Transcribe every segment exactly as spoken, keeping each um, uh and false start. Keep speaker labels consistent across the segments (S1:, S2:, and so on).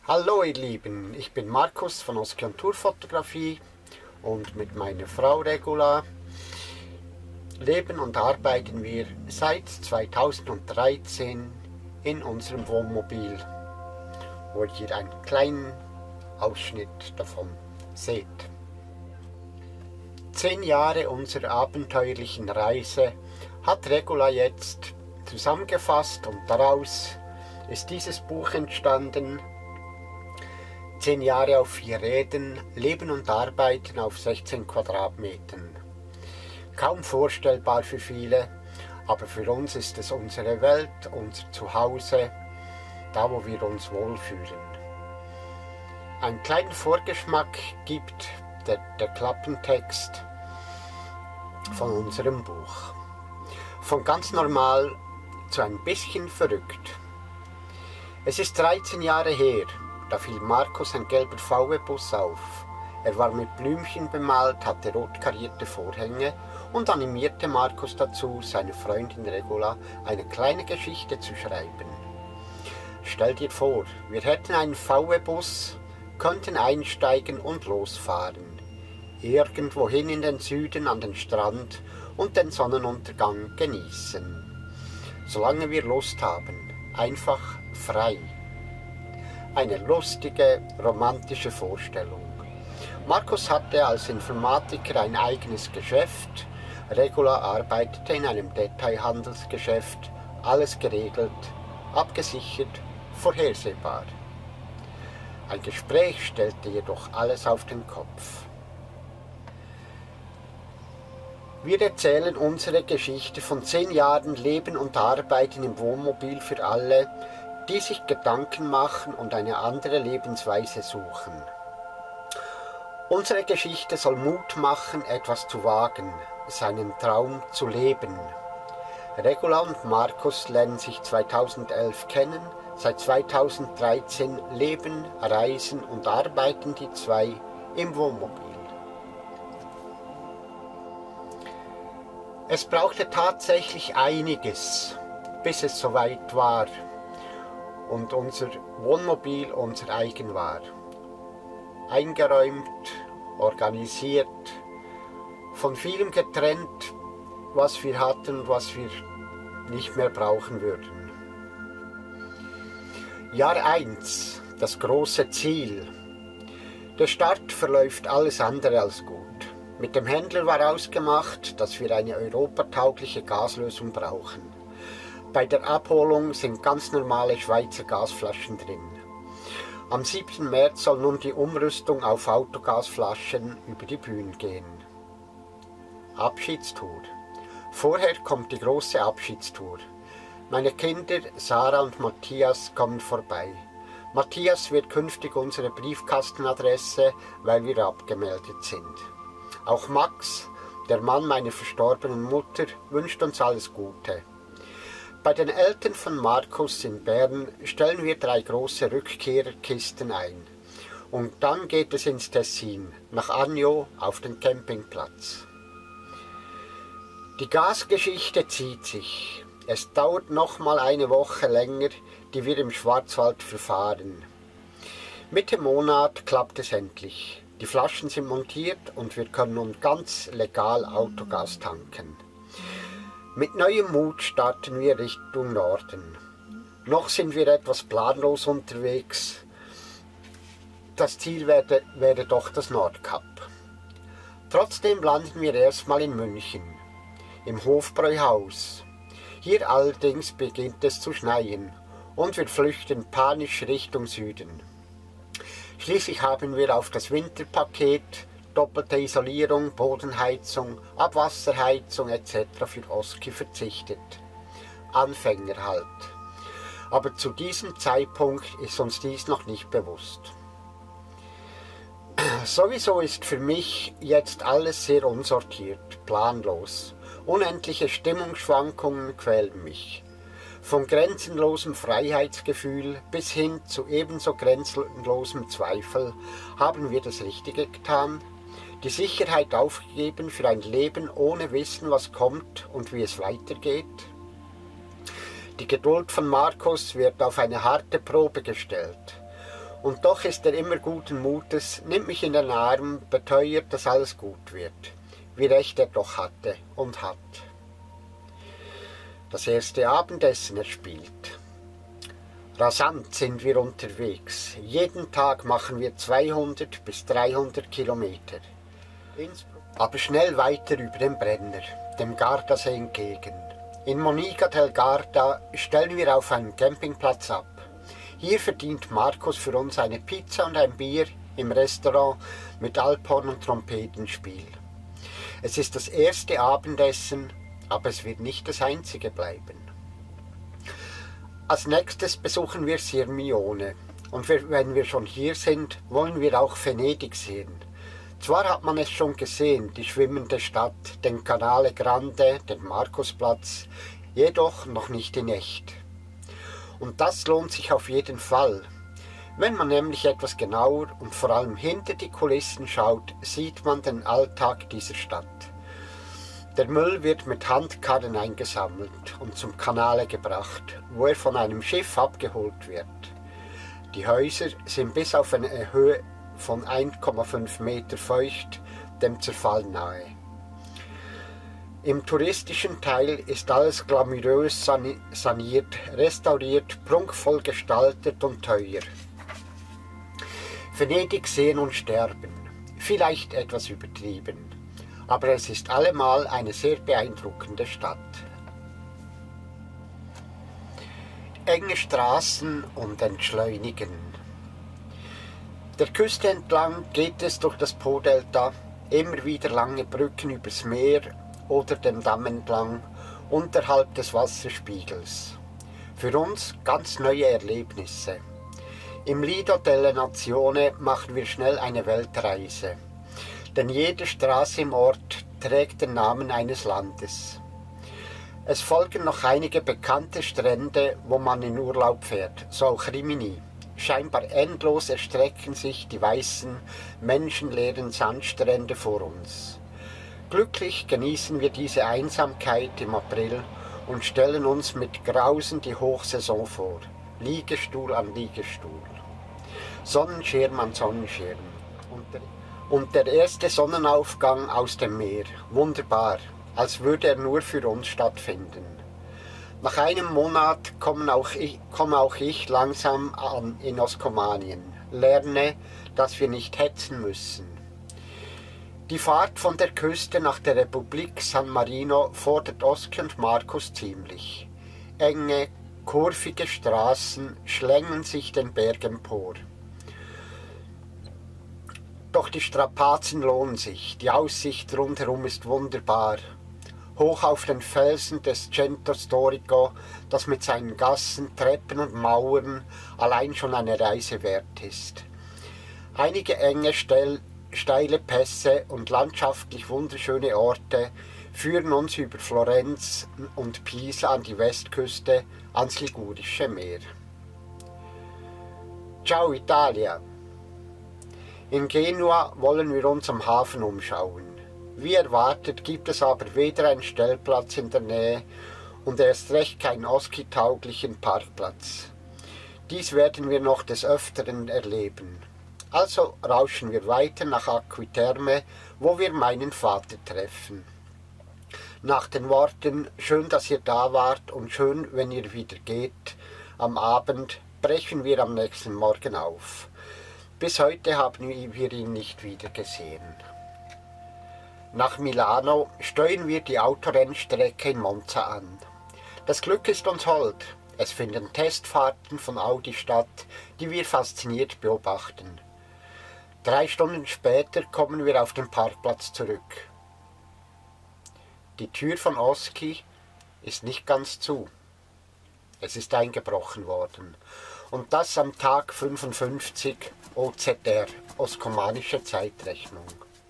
S1: Hallo ihr Lieben, ich bin Markus von Oski und Tourfotografie und mit meiner Frau Regula leben und arbeiten wir seit zweitausenddreizehn in unserem Wohnmobil, wo ihr hier einen kleinen Ausschnitt davon seht. Zehn Jahre unserer abenteuerlichen Reise hat Regula jetzt zusammengefasst und daraus ist dieses Buch entstanden. Zehn Jahre auf vier Rädern, Leben und Arbeiten auf sechzehn Quadratmetern. Kaum vorstellbar für viele, aber für uns ist es unsere Welt, unser Zuhause, da wo wir uns wohlfühlen. Einen kleinen Vorgeschmack gibt der, der Klappentext von unserem Buch. Von ganz normal zu ein bisschen verrückt. Es ist dreizehn Jahre her. Da fiel Markus ein gelber V W-Bus auf. Er war mit Blümchen bemalt, hatte rot karierte Vorhänge und animierte Markus dazu, seiner Freundin Regula eine kleine Geschichte zu schreiben. Stell dir vor, wir hätten einen V W-Bus, könnten einsteigen und losfahren. Irgendwohin in den Süden an den Strand und den Sonnenuntergang genießen. Solange wir Lust haben, einfach frei. Eine lustige, romantische Vorstellung. Markus hatte als Informatiker ein eigenes Geschäft, Regula arbeitete in einem Detailhandelsgeschäft, alles geregelt, abgesichert, vorhersehbar. Ein Gespräch stellte jedoch alles auf den Kopf. Wir erzählen unsere Geschichte von zehn Jahren Leben und Arbeiten im Wohnmobil für alle, die sich Gedanken machen und eine andere Lebensweise suchen. Unsere Geschichte soll Mut machen, etwas zu wagen, seinen Traum zu leben. Regula und Markus lernen sich zweitausendelf kennen, seit zweitausenddreizehn leben, reisen und arbeiten die zwei im Wohnmobil. Es brauchte tatsächlich einiges, bis es soweit war und unser Wohnmobil unser eigen war. Eingeräumt, organisiert, von vielem getrennt, was wir hatten und was wir nicht mehr brauchen würden. Jahr eins, das große Ziel. Der Start verläuft alles andere als gut. Mit dem Händler war ausgemacht, dass wir eine europataugliche Gaslösung brauchen. Bei der Abholung sind ganz normale Schweizer Gasflaschen drin. Am siebten März soll nun die Umrüstung auf Autogasflaschen über die Bühne gehen. Abschiedstour. Vorher kommt die große Abschiedstour. Meine Kinder, Sarah und Matthias, kommen vorbei. Matthias wird künftig unsere Briefkastenadresse, weil wir abgemeldet sind. Auch Max, der Mann meiner verstorbenen Mutter, wünscht uns alles Gute. Bei den Eltern von Markus in Bern stellen wir drei große Rückkehrerkisten ein. Und dann geht es ins Tessin, nach Agno auf den Campingplatz. Die Gasgeschichte zieht sich. Es dauert noch mal eine Woche länger, die wir im Schwarzwald verfahren. Mitte Monat klappt es endlich. Die Flaschen sind montiert und wir können nun ganz legal Autogas tanken. Mit neuem Mut starten wir Richtung Norden. Noch sind wir etwas planlos unterwegs. Das Ziel wäre, wäre doch das Nordkap. Trotzdem landen wir erstmal in München, im Hofbräuhaus. Hier allerdings beginnt es zu schneien und wir flüchten panisch Richtung Süden. Schließlich haben wir auf das Winterpaket, doppelte Isolierung, Bodenheizung, Abwasserheizung et cetera für Oski verzichtet. Anfänger halt. Aber zu diesem Zeitpunkt ist uns dies noch nicht bewusst. Sowieso ist für mich jetzt alles sehr unsortiert, planlos. Unendliche Stimmungsschwankungen quälen mich. Vom grenzenlosen Freiheitsgefühl bis hin zu ebenso grenzenlosem Zweifel haben wir das Richtige getan, die Sicherheit aufgegeben für ein Leben ohne Wissen, was kommt und wie es weitergeht. Die Geduld von Markus wird auf eine harte Probe gestellt Und doch ist er immer guten Mutes, nimmt mich in den Arm, beteuert, dass alles gut wird, wie recht er doch hatte und hat. Das erste Abendessen erspielt. Rasant sind wir unterwegs. Jeden Tag machen wir zweihundert bis dreihundert Kilometer. Aber schnell weiter über den Brenner, dem Gardasee entgegen. In Moniga del Garda stellen wir auf einem Campingplatz ab. Hier verdient Markus für uns eine Pizza und ein Bier im Restaurant mit Alphorn und Trompetenspiel. Es ist das erste Abendessen, aber es wird nicht das einzige bleiben. Als nächstes besuchen wir Sirmione und wenn wir schon hier sind, wollen wir auch Venedig sehen. Zwar hat man es schon gesehen, die schwimmende Stadt, den Canale Grande, den Markusplatz, jedoch noch nicht in echt. Und das lohnt sich auf jeden Fall. Wenn man nämlich etwas genauer und vor allem hinter die Kulissen schaut, sieht man den Alltag dieser Stadt. Der Müll wird mit Handkarren eingesammelt und zum Canale gebracht, wo er von einem Schiff abgeholt wird. Die Häuser sind bis auf eine Höhe von eins Komma fünf Meter feucht, dem Zerfall nahe. Im touristischen Teil ist alles glamourös saniert, restauriert, prunkvoll gestaltet und teuer. Venedig sehen und sterben, vielleicht etwas übertrieben. Aber es ist allemal eine sehr beeindruckende Stadt. Enge Straßen und Entschleunigen. Der Küste entlang geht es durch das Po-Delta, immer wieder lange Brücken übers Meer oder den Damm entlang, unterhalb des Wasserspiegels. Für uns ganz neue Erlebnisse. Im Lido delle Nazione machen wir schnell eine Weltreise. Denn jede Straße im Ort trägt den Namen eines Landes. Es folgen noch einige bekannte Strände, wo man in Urlaub fährt, so auch Rimini. Scheinbar endlos erstrecken sich die weißen, menschenleeren Sandstrände vor uns. Glücklich genießen wir diese Einsamkeit im April und stellen uns mit Grausen die Hochsaison vor. Liegestuhl an Liegestuhl. Sonnenschirm an Sonnenschirm. Und der Und der erste Sonnenaufgang aus dem Meer, wunderbar, als würde er nur für uns stattfinden. Nach einem Monat komme auch ich, komme auch ich langsam an in Oskomanien, lerne, dass wir nicht hetzen müssen. Die Fahrt von der Küste nach der Republik San Marino fordert Oski und Markus ziemlich. Enge, kurvige Straßen schlängeln sich den Berg empor. Doch die Strapazen lohnen sich, die Aussicht rundherum ist wunderbar. Hoch auf den Felsen des Centro Storico, das mit seinen Gassen, Treppen und Mauern allein schon eine Reise wert ist. Einige enge, steile Pässe und landschaftlich wunderschöne Orte führen uns über Florenz und Pisa an die Westküste, ans Ligurische Meer. Ciao Italia! In Genua wollen wir uns am Hafen umschauen. Wie erwartet gibt es aber weder einen Stellplatz in der Nähe und erst recht keinen Oski-tauglichen Parkplatz. Dies werden wir noch des Öfteren erleben. Also rauschen wir weiter nach Acquiterme, wo wir meinen Vater treffen. Nach den Worten »Schön, dass ihr da wart und schön, wenn ihr wieder geht« am Abend brechen wir am nächsten Morgen auf. Bis heute haben wir ihn nicht wieder gesehen. Nach Milano steuern wir die Autorennstrecke in Monza an. Das Glück ist uns hold. Es finden Testfahrten von Audi statt, die wir fasziniert beobachten. Drei Stunden später kommen wir auf den Parkplatz zurück. Die Tür von Oski ist nicht ganz zu. Es ist eingebrochen worden. Und das am Tag fünfundfünfzig O Z R, Oskomanische Zeitrechnung.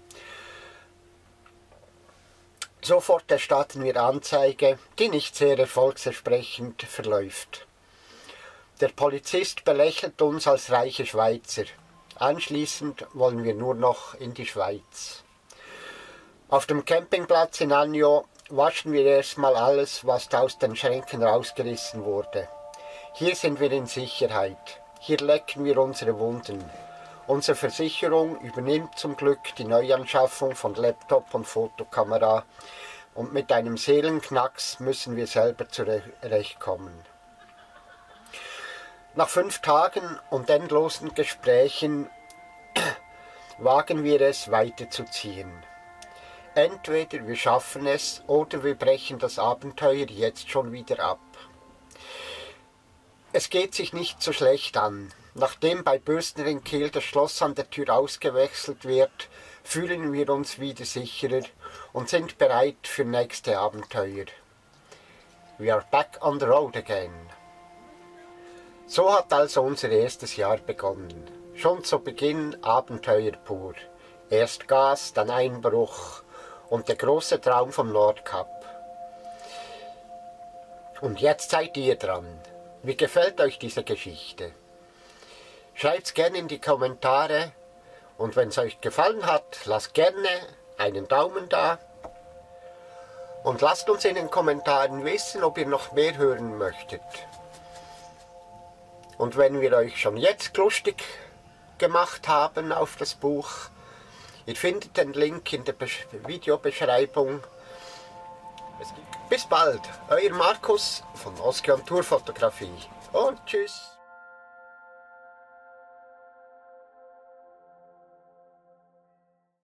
S1: Sofort erstatten wir Anzeige, die nicht sehr erfolgversprechend verläuft. Der Polizist belächelt uns als reiche Schweizer. Anschließend wollen wir nur noch in die Schweiz. Auf dem Campingplatz in Agno waschen wir erstmal alles, was aus den Schränken rausgerissen wurde. Hier sind wir in Sicherheit. Hier lecken wir unsere Wunden. Unsere Versicherung übernimmt zum Glück die Neuanschaffung von Laptop und Fotokamera und mit einem Seelenknacks müssen wir selber zurechtkommen. Nach fünf Tagen und endlosen Gesprächen wagen wir es weiterzuziehen. Entweder wir schaffen es oder wir brechen das Abenteuer jetzt schon wieder ab. Es geht sich nicht so schlecht an. Nachdem bei Bürstner in Kiel das Schloss an der Tür ausgewechselt wird, fühlen wir uns wieder sicherer und sind bereit für nächste Abenteuer. We are back on the road again. So hat also unser erstes Jahr begonnen. Schon zu Beginn Abenteuer pur. Erst Gas, dann Einbruch und der große Traum vom Nordkap. Und jetzt seid ihr dran. Wie gefällt euch diese Geschichte? Schreibt's gerne in die Kommentare und wenn es euch gefallen hat, lasst gerne einen Daumen da und lasst uns in den Kommentaren wissen, ob ihr noch mehr hören möchtet. Und wenn wir euch schon jetzt lustig gemacht haben auf das Buch, ihr findet den Link in der Videobeschreibung. Bis bald, euer Markus von Oski on Tour Fotografie und tschüss.